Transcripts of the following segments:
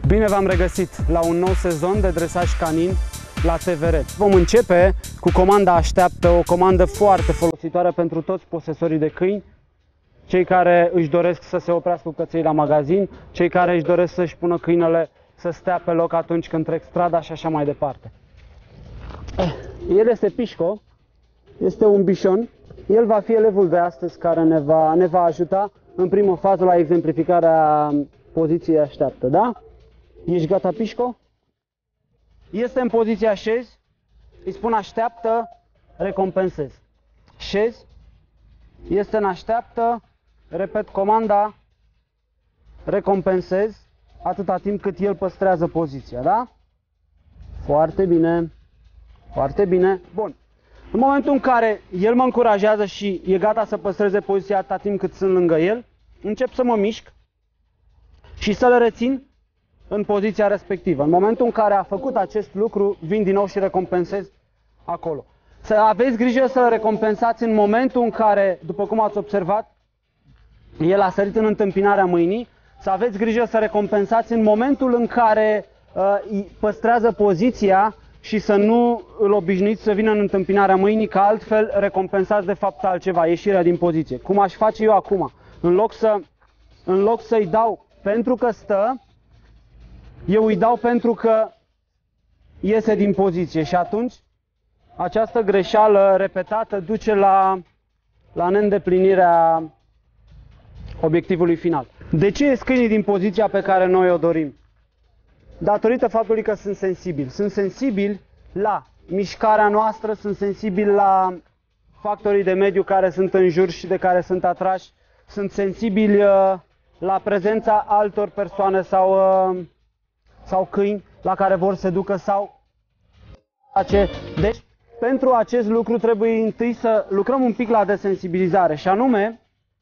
Bine v-am regăsit la un nou sezon de dresaj canin la TVR. Vom începe cu comanda Așteaptă, o comandă foarte folositoare pentru toți posesorii de câini, cei care își doresc să se oprească cu căței la magazin, cei care își doresc să-și pună câinele să stea pe loc atunci când trec strada și așa mai departe. El este Pișco, este un bișon. El va fi elevul de astăzi care ne va ajuta în primă fază la exemplificarea poziției Așteaptă, da? Ești gata, Pișco? Este în poziția șezi, îi spun Așteaptă, recompensez. Șezi, este în Așteaptă, repet comanda, recompensez, atâta timp cât el păstrează poziția, da? Foarte bine, foarte bine. Bun. În momentul în care el mă încurajează și e gata să păstreze poziția atâta timp cât sunt lângă el, încep să mă mișc și să-l rețin în poziția respectivă. În momentul în care a făcut acest lucru, vin din nou și recompensez acolo. Să aveți grijă să-l recompensați în momentul în care, după cum ați observat, el a sărit în întâmpinarea mâinii, să aveți grijă să recompensați în momentul în care păstrează poziția și să nu îl obișnuiți să vină în întâmpinarea mâinii, că altfel recompensați de fapt altceva, ieșirea din poziție. Cum aș face eu acum? În loc să-i dau pentru că stă, eu îi dau pentru că iese din poziție și atunci această greșeală repetată duce la neîndeplinirea obiectivului final. De ce ies câinii din poziția pe care noi o dorim? Datorită faptului că sunt sensibili. Sunt sensibili la mișcarea noastră, sunt sensibili la factorii de mediu care sunt în jur și de care sunt atrași, sunt sensibili la prezența altor persoane sau câini la care vor să ducă sau Deci, pentru acest lucru trebuie întâi să lucrăm un pic la desensibilizare și anume,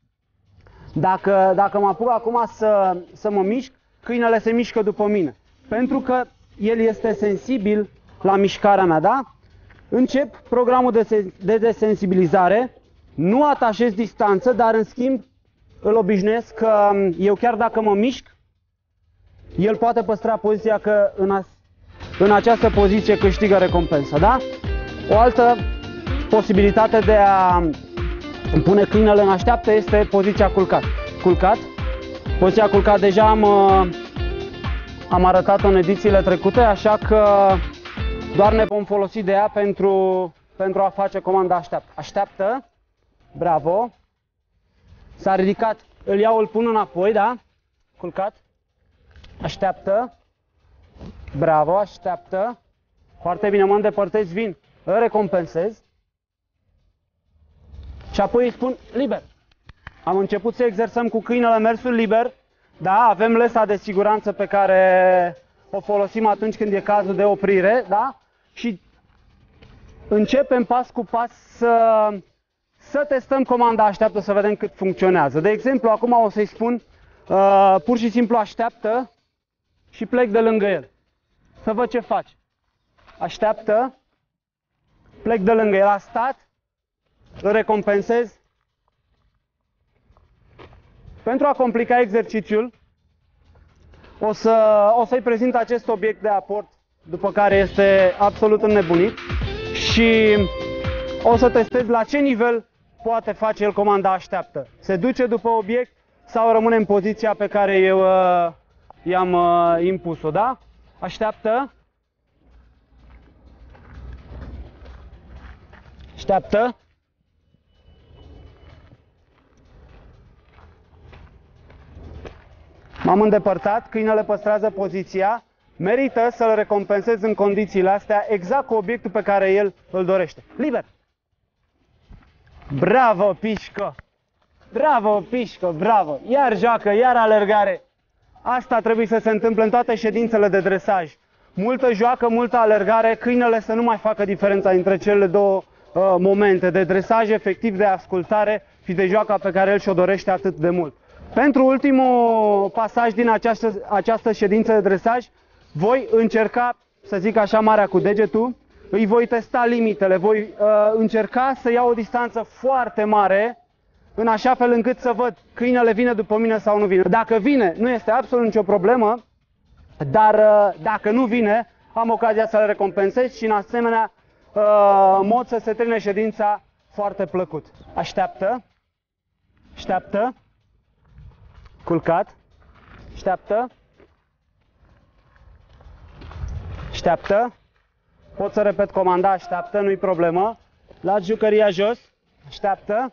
dacă mă apuc acum să mă mișc, câinele se mișcă după mine. Pentru că el este sensibil la mișcarea mea, da? Încep programul de desensibilizare, nu atașez distanță, dar în schimb îl obișnuiesc că eu chiar dacă mă mișc, el poate păstra poziția, că în această poziție câștigă recompensa, da? O altă posibilitate de a pune câinele în Așteaptă este poziția culcat. Poziția culcat deja am arătat-o în edițiile trecute, așa că doar ne vom folosi de ea pentru a face comanda Așteaptă. Așteaptă, bravo, s-a ridicat, îl iau, îl pun înapoi, da? Culcat, Așteaptă, bravo, Așteaptă, foarte bine, mă îndepărtez, vin, îl recompensez și apoi îi spun liber. Am început să exersăm cu câinele mersul liber. Da, avem lesa de siguranță pe care o folosim atunci când e cazul de oprire, da? Și începem pas cu pas să testăm comanda Așteaptă, să vedem cât funcționează. De exemplu, acum o să-i spun pur și simplu Așteaptă și plec de lângă el. Să văd ce faci. Așteaptă, plec de lângă el, a stat, îl recompensez. Pentru a complica exercițiul, o să-i prezint acest obiect de aport, după care este absolut înnebunit și o să testez la ce nivel poate face el comanda Așteaptă. Se duce după obiect sau rămâne în poziția pe care eu i-am impus-o, da? Așteaptă. Așteaptă. M-am îndepărtat, câinele păstrează poziția, merită să-l recompensez în condițiile astea exact cu obiectul pe care el îl dorește. Liber! Bravo, Pișco! Bravo, Pișco, bravo! Iar joacă, iar alergare. Asta trebuie să se întâmple în toate ședințele de dresaj. Multă joacă, multă alergare, câinele să nu mai facă diferența între cele două momente de dresaj efectiv, de ascultare și de joaca pe care el și-o dorește atât de mult. Pentru ultimul pasaj din această ședință de dresaj, voi încerca, să zic așa, marea cu degetul, îi voi testa limitele, voi încerca să iau o distanță foarte mare, în așa fel încât să văd câinele vine după mine sau nu vine. Dacă vine, nu este absolut nicio problemă, dar dacă nu vine, am ocazia să-l recompensez și în asemenea mod să se termine ședința foarte plăcut. Așteaptă, așteaptă, culcat, așteaptă, așteaptă, pot să repet comanda, așteaptă, nu-i problemă, lași jucăria jos, așteaptă,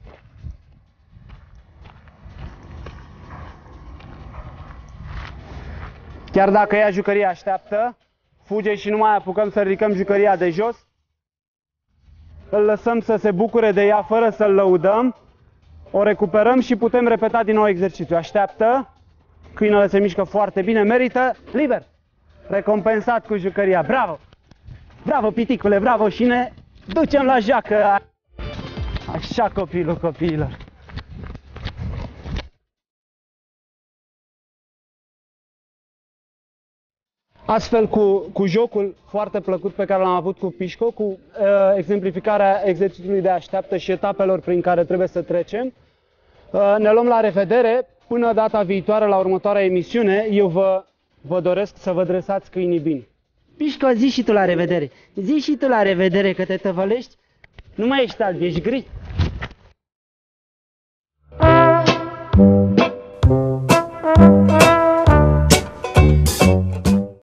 chiar dacă ia jucăria, așteaptă, fuge și nu mai apucăm să ridicăm jucăria de jos, îl lăsăm să se bucure de ea fără să-l lăudăm, o recuperăm și putem repeta din nou exercițiul. Așteaptă, câinele se mișcă foarte bine, merită, liber, recompensat cu jucăria, bravo! Bravo, piticule, bravo și ne ducem la joacă! Așa copilul copiilor! Astfel, cu jocul foarte plăcut pe care l-am avut cu Pișco, cu exemplificarea exercițiului de așteaptă și etapelor prin care trebuie să trecem, ne luăm la revedere. Până data viitoare, la următoarea emisiune, eu vă doresc să vă dresați câinii bine. Pișco, zi și tu la revedere. Zi și tu la revedere, că te tăvălești. Nu mai ești alb, ești gri.